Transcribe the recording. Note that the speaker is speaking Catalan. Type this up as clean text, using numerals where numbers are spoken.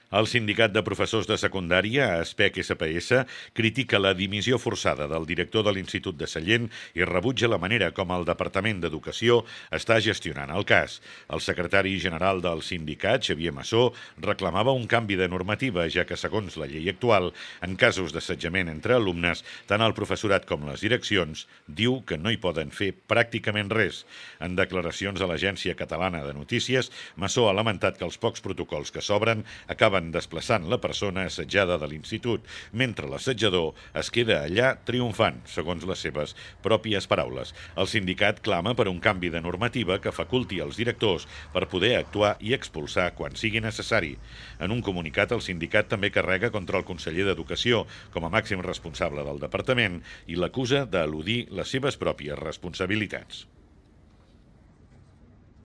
El sindicat de professors de secundària, ASPEC-SPS, critica la dimissió forçada del director de l'Institut de Sallent i rebutja la manera com el Departament d'Educació està gestionant el cas. El secretari general del sindicat, Xavier Massó, reclamava un canvi de normativa, ja que, segons la llei actual, en casos d'assetjament entre alumnes, tant el professorat com les direccions diu que no hi poden fer pràcticament res. En declaracions a l'Agència Catalana de Notícies, Massó ha lamentat que els pocs protocols que s'obren acaben desplaçant la persona assetjada de l'institut, mentre l'assetjador es queda allà triomfant, segons les seves pròpies paraules. El sindicat clama per un canvi de normativa que faculti els directors per poder actuar i expulsar quan sigui necessari. En un comunicat, el sindicat també carrega contra el conseller d'Educació com a màxim responsable del departament i l'acusa d'eludir les seves pròpies responsabilitats.